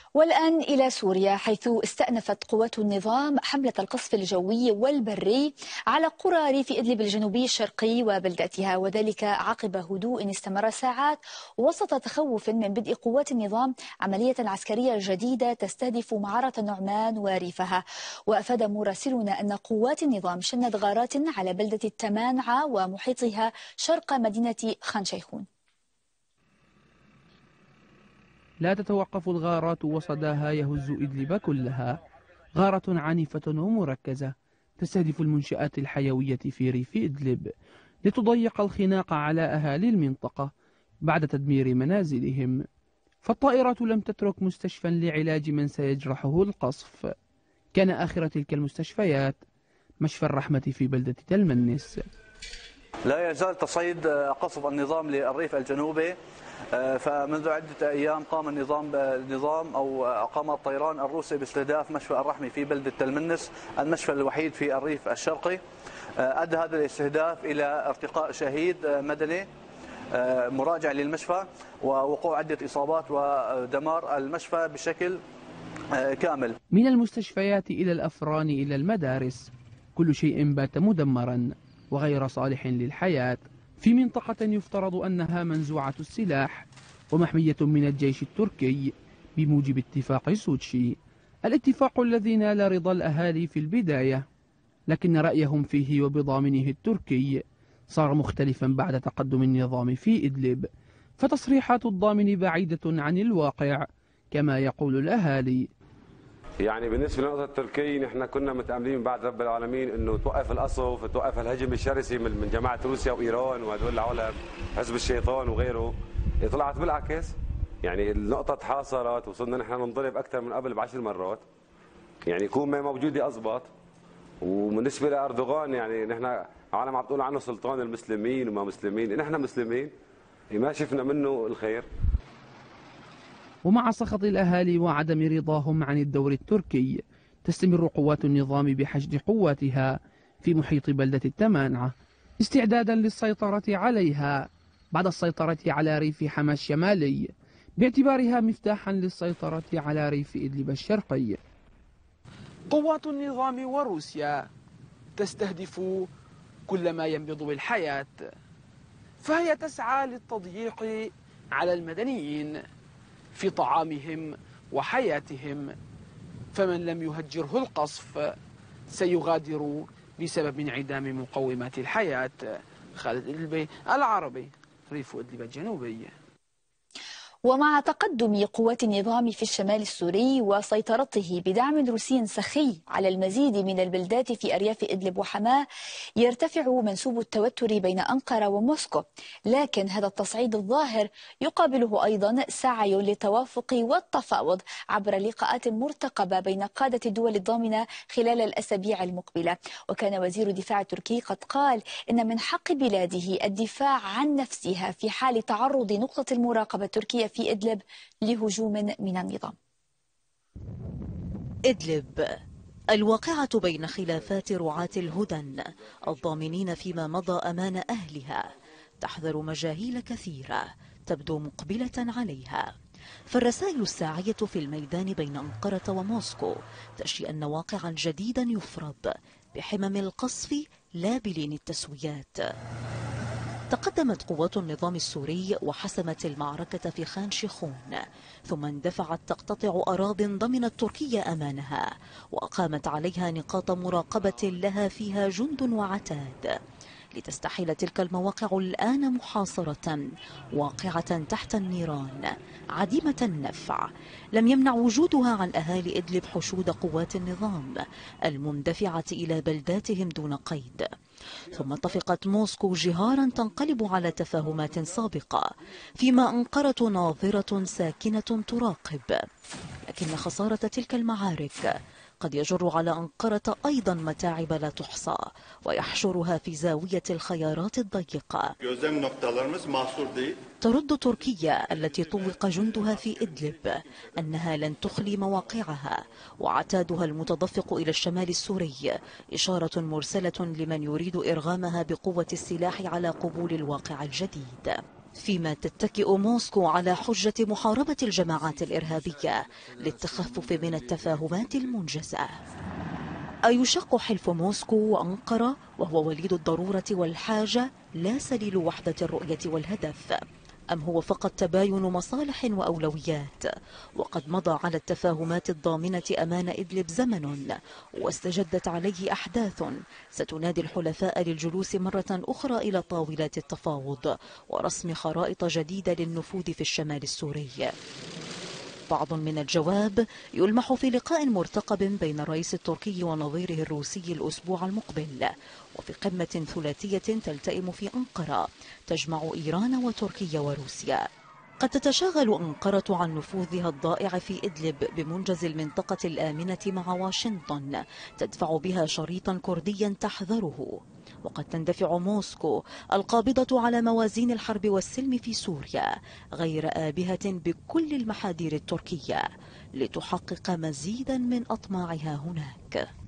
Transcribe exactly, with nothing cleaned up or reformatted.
والآن إلى سوريا، حيث استأنفت قوات النظام حملة القصف الجوي والبري على قرى ريف إدلب الجنوبي الشرقي وبلداتها، وذلك عقب هدوء استمر ساعات وسط تخوف من بدء قوات النظام عملية عسكرية جديدة تستهدف معرة النعمان وريفها. وأفاد مراسلنا أن قوات النظام شنت غارات على بلدة التمانعة ومحيطها شرق مدينة خان شيخون. لا تتوقف الغارات وصداها يهز إدلب كلها. غارة عنيفة ومركزة تستهدف المنشآت الحيوية في ريف إدلب لتضيق الخناق على أهالي المنطقة بعد تدمير منازلهم. فالطائرات لم تترك مستشفى لعلاج من سيجرحه القصف. كان آخر تلك المستشفيات مشفى الرحمة في بلدة تلمنس. لا يزال تصعيد قصف النظام للريف الجنوبي، فمنذ عدة أيام قام النظام النظام أو قام الطيران الروسي باستهداف مشفى الرحمة في بلدة تلمنس، المشفى الوحيد في الريف الشرقي. أدى هذا الاستهداف إلى ارتقاء شهيد مدني مراجع للمشفى ووقوع عدة إصابات ودمار المشفى بشكل كامل. من المستشفيات إلى الأفران إلى المدارس، كل شيء بات مدمرا وغير صالح للحياة في منطقة يفترض أنها منزوعة السلاح ومحمية من الجيش التركي بموجب اتفاق سوتشي، الاتفاق الذي نال رضا الأهالي في البداية، لكن رأيهم فيه وبضامنه التركي صار مختلفا بعد تقدم النظام في إدلب. فتصريحات الضامن بعيدة عن الواقع كما يقول الأهالي. يعني بالنسبه للنقطه التركيه نحن كنا متاملين من بعد رب العالمين انه توقف القصف، توقف الهجم الشرسي من جماعه روسيا وايران وهدول العالم حزب الشيطان وغيره. طلعت بالعكس، يعني النقطه تحاصرت، وصلنا نحن ننضرب اكثر من قبل بعشر مرات. يعني يكون ما موجوده اضبط. وبالنسبه لاردوغان يعني نحن عالم عم تقول عنه سلطان المسلمين وما مسلمين، نحن مسلمين ما شفنا منه الخير. ومع سخط الأهالي وعدم رضاهم عن الدور التركي، تستمر قوات النظام بحشد قواتها في محيط بلدة التمانعة استعدادا للسيطرة عليها بعد السيطرة على ريف حما الشمالي، باعتبارها مفتاحا للسيطرة على ريف إدلب الشرقي. قوات النظام وروسيا تستهدف كل ما ينبض بالحياة، فهي تسعى للتضييق على المدنيين في طعامهم وحياتهم، فمن لم يهجره القصف سيغادر بسبب انعدام مقومات الحياة. خالد إدلبي، العربي، ريف إدلب الجنوبي. ومع تقدم قوات النظام في الشمال السوري وسيطرته بدعم روسي سخي على المزيد من البلدات في أرياف إدلب وحماه، يرتفع منسوب التوتر بين أنقرة وموسكو، لكن هذا التصعيد الظاهر يقابله أيضا سعي للتوافق والتفاوض عبر لقاءات مرتقبة بين قادة الدول الضامنة خلال الأسابيع المقبلة. وكان وزير الدفاع التركي قد قال إن من حق بلاده الدفاع عن نفسها في حال تعرض نقطة المراقبة التركية في إدلب لهجوم من النظام. إدلب الواقعة بين خلافات رعاة الهدن الضامنين فيما مضى أمان أهلها تحذر مجاهيل كثيرة تبدو مقبلة عليها. فالرسائل الساعية في الميدان بين أنقرة وموسكو تشي أن واقعا جديدا يفرض بحمم القصف لا بلين التسويات. تقدمت قوات النظام السوري وحسمت المعركة في خان شيخون، ثم اندفعت تقتطع أراضٍ ضمنت تركيا أمانها وأقامت عليها نقاط مراقبة لها فيها جند وعتاد، لتستحيل تلك المواقع الآن محاصرة واقعة تحت النيران عديمة النفع. لم يمنع وجودها عن أهالي إدلب حشود قوات النظام المندفعة إلى بلداتهم دون قيد. ثم اتفقت موسكو جهارا تنقلب على تفاهمات سابقة، فيما أنقرة ناظرة ساكنة تراقب. لكن خسارة تلك المعارك قد يجر على أنقرة أيضا متاعب لا تحصى ويحشرها في زاوية الخيارات الضيقة. ترد تركيا التي طوق جندها في إدلب أنها لن تخلي مواقعها، وعتادها المتدفق إلى الشمال السوري إشارة مرسلة لمن يريد إرغامها بقوة السلاح على قبول الواقع الجديد. فيما تتكئ موسكو على حجة محاربة الجماعات الإرهابية للتخفف من التفاهمات المنجزة. أيشق حلف موسكو وأنقرة وهو وليد الضرورة والحاجة لا سليل وحدة الرؤية والهدف، أم هو فقط تباين مصالح وأولويات؟ وقد مضى على التفاهمات الضامنة أمان إدلب زمن واستجدت عليه أحداث ستنادي الحلفاء للجلوس مرة أخرى إلى طاولات التفاوض ورسم خرائط جديدة للنفوذ في الشمال السوري. بعض من الجواب يلمح في لقاء مرتقب بين الرئيس التركي ونظيره الروسي الأسبوع المقبل، وفي قمة ثلاثية تلتئم في أنقرة تجمع إيران وتركيا وروسيا. قد تتشاغل أنقرة عن نفوذها الضائع في إدلب بمنجز المنطقة الآمنة مع واشنطن تدفع بها شريطا كرديا تحذره، وقد تندفع موسكو القابضة على موازين الحرب والسلم في سوريا غير آبهة بكل المحاذير التركية لتحقق مزيدا من أطماعها هناك.